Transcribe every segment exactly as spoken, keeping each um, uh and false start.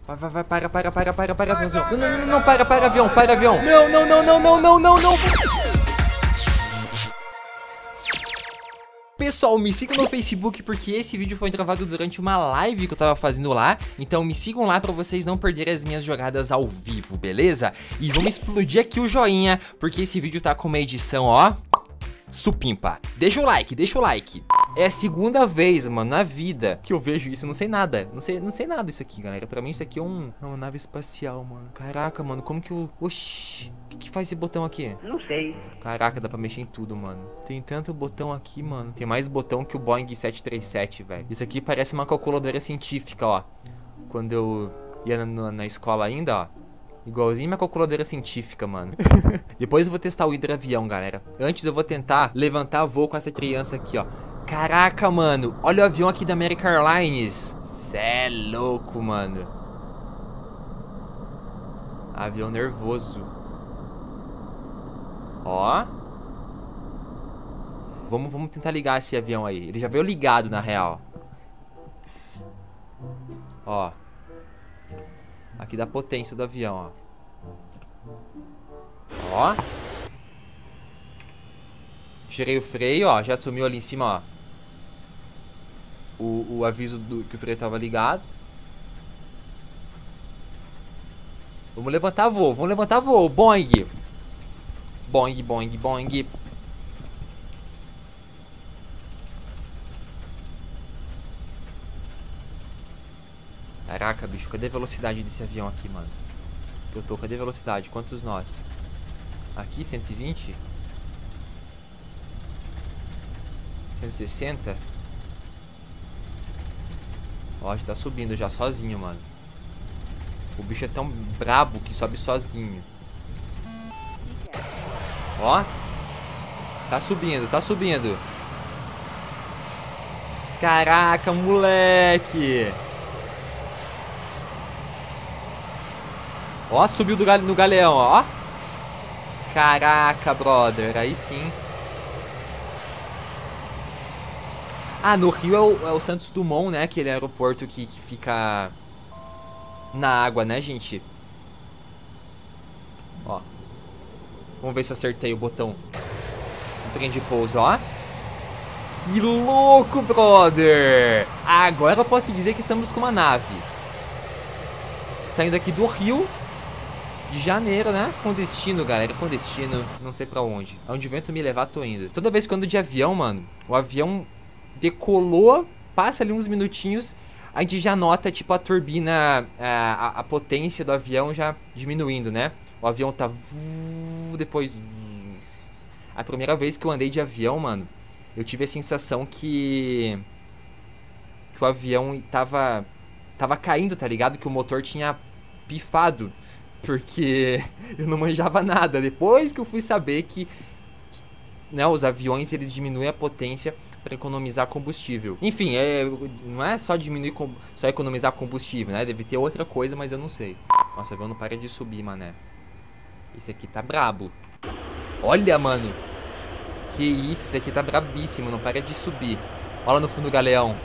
Vai, vai, vai, para, para, para, para, para, aviãozinho. Não, não, não, não, para, para, avião, para, avião. Não, não, não, não, não, não, não, não. Pessoal, me sigam no Facebook porque esse vídeo foi gravado durante uma live que eu tava fazendo lá. Então me sigam lá pra vocês não perderem as minhas jogadas ao vivo, beleza? E vamos explodir aqui o joinha, porque esse vídeo tá com uma edição, ó, supimpa. Deixa o like, deixa o like. É a segunda vez, mano, na vida que eu vejo isso. Eu não sei nada, não sei, não sei nada isso aqui, galera. Pra mim isso aqui é, um, é uma nave espacial, mano. Caraca, mano, como que o... Oxi, o que, que faz esse botão aqui? Não sei. Caraca, dá pra mexer em tudo, mano. Tem tanto botão aqui, mano. Tem mais botão que o Boeing sete três sete, velho. Isso aqui parece uma calculadora científica, ó. Quando eu ia na, na escola ainda, ó. Igualzinho minha calculadora científica, mano. Depois eu vou testar o hidroavião, galera. Antes eu vou tentar levantar voo com essa criança aqui, ó. Caraca, mano. Olha o avião aqui da American Airlines. Cê é louco, mano. Avião nervoso. Ó. Vamos, vamos tentar ligar esse avião aí. Ele já veio ligado, na real. Ó. Aqui da potência do avião, ó. Ó. Girei o freio, ó. Já sumiu ali em cima, ó. O, o aviso do que o freio tava ligado. Vamos levantar voo, vamos levantar voo. Boing. Boing, boing, boing. Caraca, bicho, cadê a velocidade desse avião aqui, mano? Que eu tô, cadê a velocidade? Quantos nós? Aqui, cento e vinte? cento e sessenta? Ó, já tá subindo já sozinho, mano. O bicho é tão brabo que sobe sozinho. Ó. Tá subindo, tá subindo. Caraca, moleque. Ó, subiu do gal no galeão, ó. Caraca, brother. Aí sim. Ah, no Rio é o, é o Santos Dumont, né? Aquele aeroporto que, que fica na água, né, gente? Ó. Vamos ver se eu acertei o botão. O trem de pouso, ó. Que louco, brother. Agora eu posso dizer que estamos com uma nave. Saindo aqui do Rio de Janeiro, né? Com destino, galera. Com destino, não sei pra onde. Aonde o vento me levar, tô indo. Toda vez que eu ando de avião, mano, o avião decolou, passa ali uns minutinhos, a gente já nota, tipo, a turbina, a, a, a potência do avião já diminuindo, né? O avião tá... Depois... A primeira vez que eu andei de avião, mano, eu tive a sensação que... Que o avião tava... Tava caindo, tá ligado? Que o motor tinha pifado. Porque eu não manjava nada. Depois que eu fui saber que, né, os aviões, eles diminuem a potência para economizar combustível. Enfim, é, não é só diminuir, só economizar combustível, né? Deve ter outra coisa, mas eu não sei. Nossa, o avião não para de subir, mané. Esse aqui tá brabo. Olha, mano. Que isso, esse aqui tá brabíssimo, não para de subir. Olha no fundo do galeão.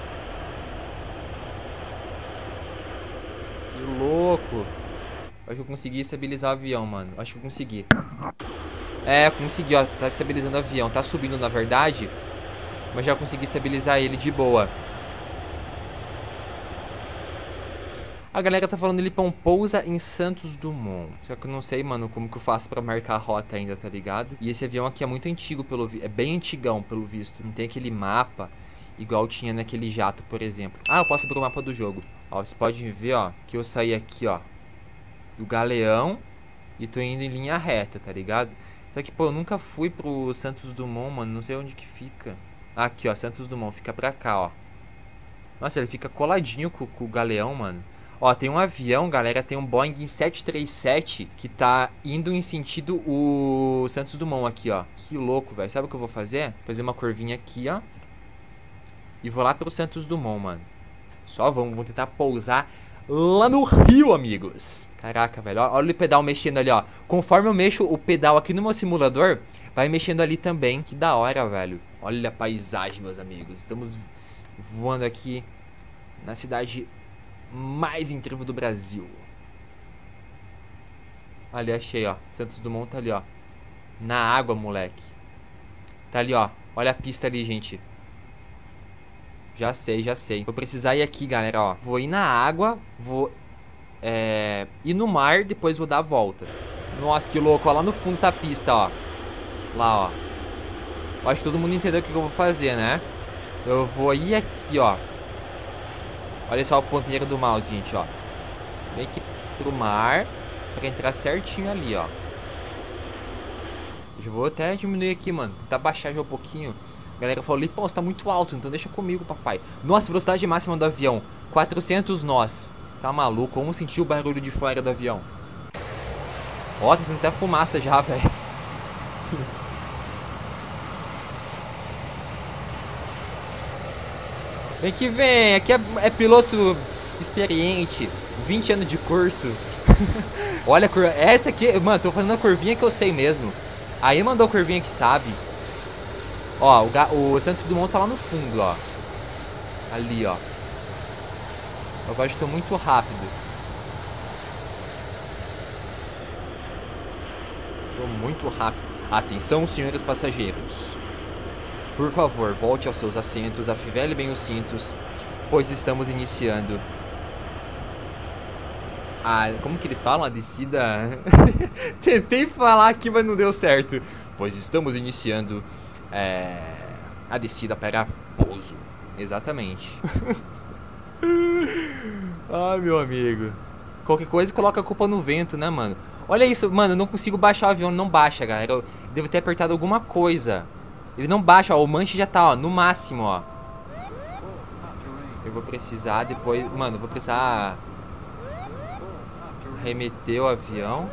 Que louco. Acho que eu consegui estabilizar o avião, mano. Acho que eu consegui. É, consegui, ó. Tá estabilizando o avião. Tá subindo, na verdade. Mas já consegui estabilizar ele de boa. A galera tá falando ele pra um pousa em Santos Dumont. Só que eu não sei, mano, como que eu faço pra marcar a rota ainda, tá ligado? E esse avião aqui é muito antigo, pelo vi... é bem antigão, pelo visto. Não tem aquele mapa igual tinha naquele jato, por exemplo. Ah, eu posso abrir o mapa do jogo. Ó, vocês podem ver, ó, que eu saí aqui, ó, do galeão e tô indo em linha reta, tá ligado? Só que, pô, eu nunca fui pro Santos Dumont, mano. Não sei onde que fica. Ah, aqui, ó, Santos Dumont. Fica pra cá, ó. Nossa, ele fica coladinho com, com o galeão, mano. Ó, tem um avião, galera. Tem um Boeing sete três sete que tá indo em sentido o Santos Dumont aqui, ó. Que louco, velho. Sabe o que eu vou fazer? Fazer uma curvinha aqui, ó. E vou lá pro Santos Dumont, mano. Só vamos, vamos tentar pousar lá no Rio, amigos. Caraca, velho. Olha o pedal mexendo ali, ó. Conforme eu mexo o pedal aqui no meu simulador, vai mexendo ali também. Que da hora, velho. Olha a paisagem, meus amigos. Estamos voando aqui na cidade mais incrível do Brasil. Ali, achei, ó. Santos Dumont tá ali, ó. Na água, moleque. Tá ali, ó. Olha a pista ali, gente. Já sei, já sei. Vou precisar ir aqui, galera, ó. Vou ir na água. Vou é, ir no mar. Depois vou dar a volta. Nossa, que louco. Ó, lá no fundo tá a pista, ó. Lá, ó. Eu acho que todo mundo entendeu o que eu vou fazer, né? Eu vou ir aqui, ó. Olha só o ponteiro do mouse, gente, ó. Vem aqui pro mar. Pra entrar certinho ali, ó. Eu vou até diminuir aqui, mano. Tentar baixar já um pouquinho. A galera falou ali, pô, você tá muito alto, então deixa comigo, papai. Nossa, velocidade máxima do avião. quatrocentos nós. Tá maluco? Como sentir o barulho de fora do avião? Ó, tá sendo até fumaça já, velho. Vem que vem. Aqui é, é piloto experiente. vinte anos de curso. Olha a curva. Essa aqui, mano, tô fazendo a curvinha que eu sei mesmo. Aí mandou a curvinha que sabe. Ó, o, o Santos Dumont tá lá no fundo, ó. Ali, ó. Eu acho que tô muito rápido. Tô muito rápido. Atenção, senhores passageiros. Por favor, volte aos seus assentos, afivele bem os cintos, pois estamos iniciando. Ah, como que eles falam? A descida... Tentei falar aqui, mas não deu certo. Pois estamos iniciando é... a descida para pouso. Exatamente. Ah, meu amigo. Qualquer coisa coloca a culpa no vento, né, mano? Olha isso, mano, eu não consigo baixar o avião. Não baixa, galera. Eu devo ter apertado alguma coisa. Ele não baixa, ó. O manche já tá, ó, no máximo, ó. Eu vou precisar depois... Mano, eu vou precisar... remeter o avião.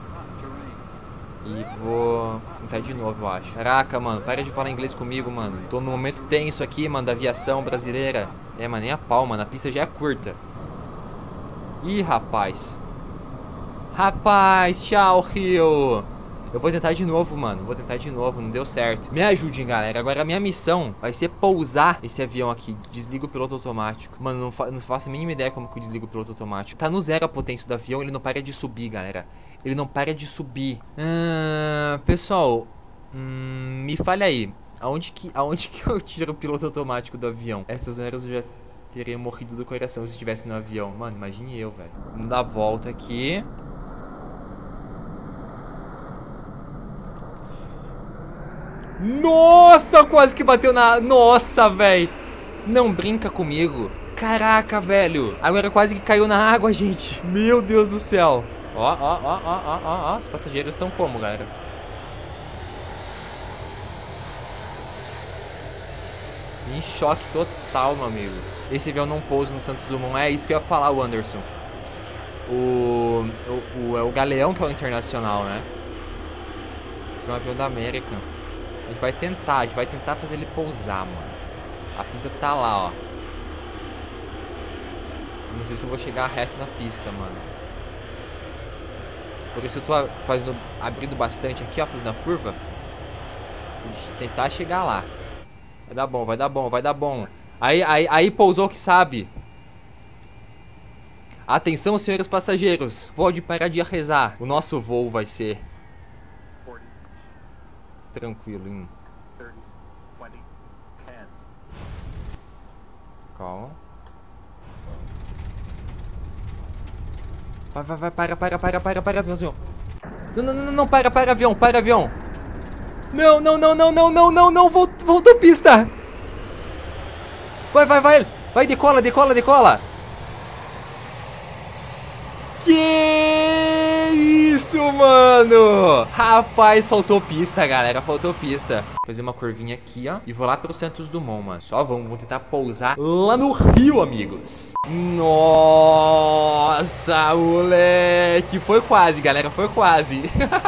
E vou tentar de novo, eu acho. Caraca, mano, para de falar inglês comigo, mano. Tô num momento tenso aqui, mano, da aviação brasileira. É, mas nem a pau, mano, a pista já é curta. Ih, rapaz. Rapaz, tchau, Rio. Eu vou tentar de novo, mano. Vou tentar de novo, não deu certo. Me ajudem, galera. Agora a minha missão vai ser pousar esse avião aqui. Desliga o piloto automático. Mano, não, fa não faço a mínima ideia como que eu desligo o piloto automático. Tá no zero a potência do avião, ele não para de subir, galera. Ele não para de subir. Ah, pessoal, hum, me fale aí. Aonde que, aonde que eu tiro o piloto automático do avião? Essas horas eu já teria morrido do coração se estivesse no avião. Mano, imagine eu, velho. Vamos dar a volta aqui. Nossa, quase que bateu na... Nossa, velho. Não brinca comigo. Caraca, velho. Agora quase que caiu na água, gente. Meu Deus do céu. Ó, ó, ó, ó, ó, ó, ó. Os passageiros estão como, galera? Em choque total, meu amigo. Esse avião não pousa no Santos Dumont. É isso que eu ia falar, o Anderson. O... O, o, é o Galeão que é o internacional, né? Esse é um avião da América. A gente vai tentar, a gente vai tentar fazer ele pousar, mano. A pista tá lá, ó. Não sei se eu vou chegar reto na pista, mano. Por isso eu tô fazendo, abrindo bastante aqui, ó, fazendo a curva. Vou tentar chegar lá. Vai dar bom, vai dar bom, vai dar bom. Aí, aí, aí pousou que sabe. Atenção, senhores passageiros. Pode parar de rezar. O nosso voo vai ser... tranquilo, hein? Calma. Vai, vai, vai, para, para, para, para, para, aviãozinho. Não, não, não, não, para, para, avião, para, avião. Não, não, não, não, não, não, não, não, voltou, voltou pista. Vai, vai, vai, vai, decola, decola, decola. Que isso, mano? Rapaz, faltou pista, galera. Faltou pista. Vou fazer uma curvinha aqui, ó. E vou lá pro Santos Dumont, mano. Só vamos, vamos tentar pousar lá no Rio, amigos. Nossa, moleque. Foi quase, galera. Foi quase.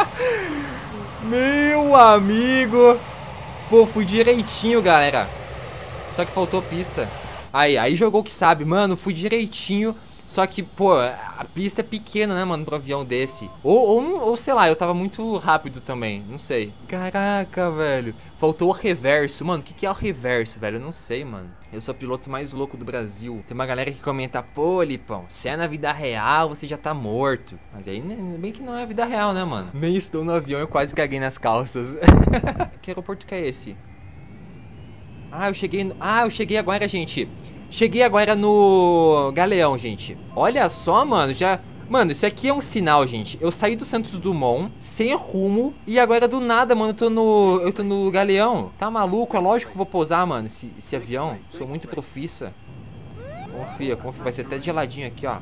Meu amigo. Pô, fui direitinho, galera. Só que faltou pista. Aí, aí jogou que sabe. Mano, fui direitinho. Só que, pô, a pista é pequena, né, mano, pro avião desse. Ou, ou, ou, sei lá, eu tava muito rápido também, não sei. Caraca, velho. Faltou o reverso. Mano, o que, que é o reverso, velho? Eu não sei, mano. Eu sou o piloto mais louco do Brasil. Tem uma galera que comenta, pô, Lipão, se é na vida real, você já tá morto. Mas aí, bem que não é a vida real, né, mano? Nem estou no avião, eu quase caguei nas calças. Que aeroporto que é esse? Ah, eu cheguei no... Ah, eu cheguei agora, gente. Cheguei agora no Galeão, gente. Olha só, mano, já... Mano, isso aqui é um sinal, gente. Eu saí do Santos Dumont, sem rumo, e agora do nada, mano, eu tô no... Eu tô no Galeão. Tá maluco? É lógico que eu vou pousar, mano, esse, esse avião. Sou muito profissa. Confia, confia. Vai ser até geladinho aqui, ó.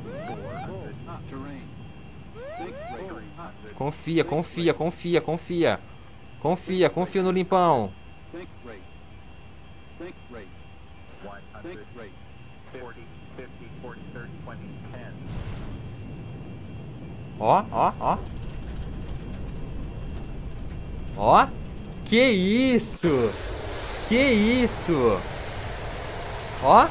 Confia, confia, confia, confia. Confia, confia no Limpão. Ó, ó, ó. Ó. Que isso? Que isso? Ó.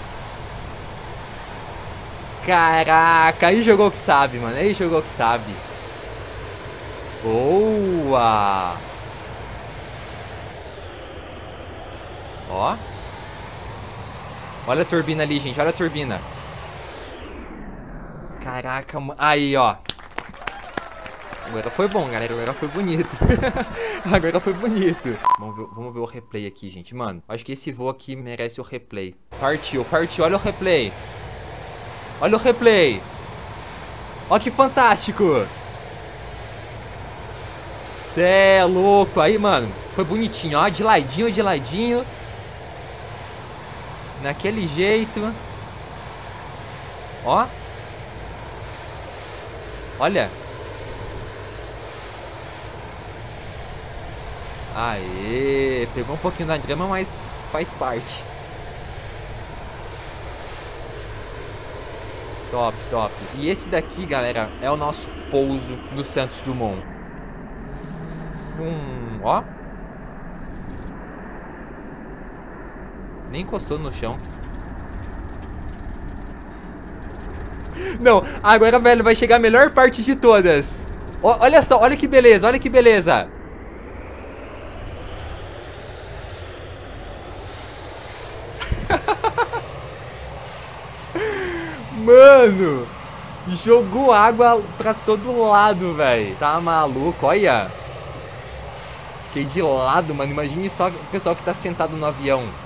Caraca, aí jogou que sabe, mano. Aí jogou que sabe. Boa. Ó. Olha a turbina ali, gente. Olha a turbina. Caraca, mano. Aí, ó. Agora foi bom, galera. Agora foi bonito. Agora foi bonito. Vamos ver, vamos ver o replay aqui, gente. Mano, acho que esse voo aqui merece o replay. Partiu, partiu. Olha o replay. Olha o replay. Olha que fantástico. Cê é louco. Aí, mano, foi bonitinho. Ó, de ladinho, de ladinho. Naquele jeito. Ó. Olha. Aê, pegou um pouquinho da grama, mas faz parte. Top, top. E esse daqui, galera, é o nosso pouso no Santos Dumont. Hum, ó. Nem encostou no chão. Não, agora, velho, vai chegar a melhor parte de todas. O, olha só, olha que beleza, olha que beleza. Mano, jogou água pra todo lado, velho. Tá maluco, olha. Fiquei de lado, mano. Imagine só o pessoal que tá sentado no avião.